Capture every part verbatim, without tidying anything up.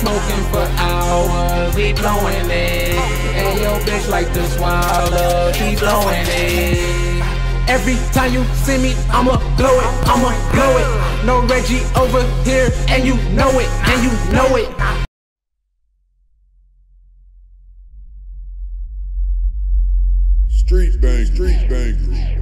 smoking for hours, we blowing it. And your bitch like the swallow, she blowing it. Every time you see me, I'ma blow it, I'ma blow it. No Reggie over here, and you know it, and you know it. Street bang, street bang.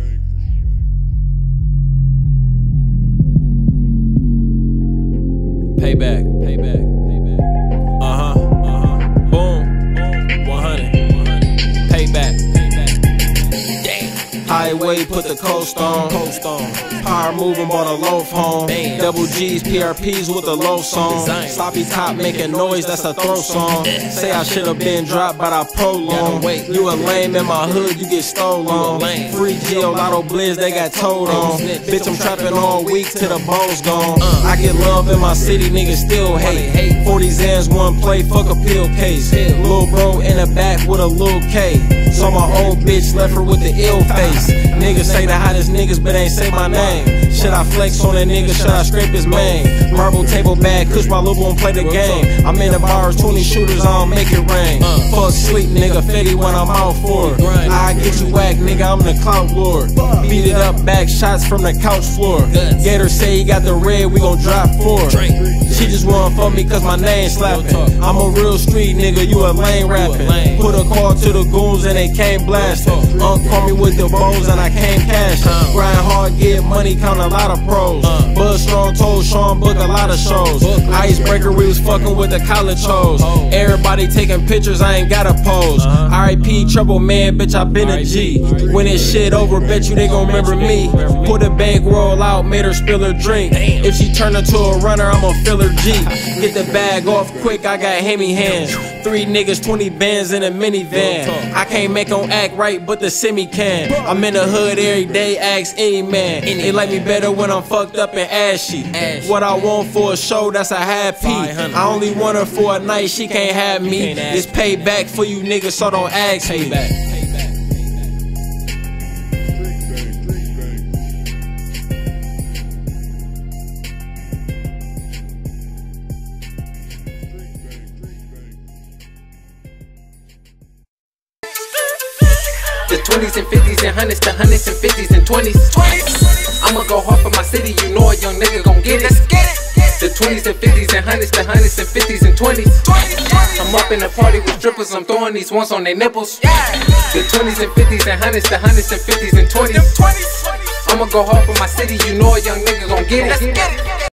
Payback, payback, payback. Uh huh, uh huh. Boom, boom. one hundred, one hundred. Payback, payback. Damn. Highway, put the coast on. Coast on. Power moving, bought a loaf home. Bam. Double G's, P R Ps with a low song. Sloppy top making noise, that's a throw song. Say I should've been dropped, but I prolong. You a lame in my hood, you get stolen. Free Geo, Lotto Blizz, they got told on. Bitch, I'm trapping all week till the ball's gone. I get love in my city, niggas still hate. forty Zans, one play, fuck a pill case. Lil' bro in the back with a Lil' K. Saw my old bitch, left her with the ill face. Niggas say the hottest niggas, but ain't say my name. Should I flex on a nigga, should I scrape his mane? Marble table bag, cause my little won't play the game. I'm in the bars, twenty shooters, I don't make it rain. Fuck sleep, nigga, Fetty when I'm out for it. I get you whack, nigga, I'm the clout lord. Beat it up, back shots from the couch floor. Gator say he got the red, we gon' drop four. She just wanna fuck me cause my name slapping. I'm a real street nigga, you a lame rapping. Put a call to the goons and they came blasting. Unc call me with the bows and I came cashing. Grind hard, get money, count a lot of pros. Buzz Strong told Sean book a lot of shows. Icebreaker, we was fucking with the college hoes. Everybody taking pictures, I ain't gotta pose. R I P Trouble Man, bitch, I been a G. When this shit over, bet you they gon' remember me. Put a bankroll out, made her spill her drink. If she turn into a runner, I'ma fill her G. Get the bag off quick, I got hammy hands. Three niggas, twenty bands in a minivan. I can't make them act right, but the semi can. I'm in the hood every day, ask any man. They like me better when I'm fucked up and ashy. What I want for a show, that's a happy. I only want her for a night, she can't have me. It's payback for you niggas, so don't ask me. The twenties and fifties and hundreds, the hundreds and fifties and twenties. I'ma go hard for my city, you know a young nigga gon' get it. The twenties and fifties and hundreds, the hundreds and fifties and twenties. I'm up in the party with strippers, I'm throwing these ones on their nipples. The twenties and fifties and hundreds, the hundreds and fifties and twenties. I'ma go hard for my city, you know a young nigga gon' get it.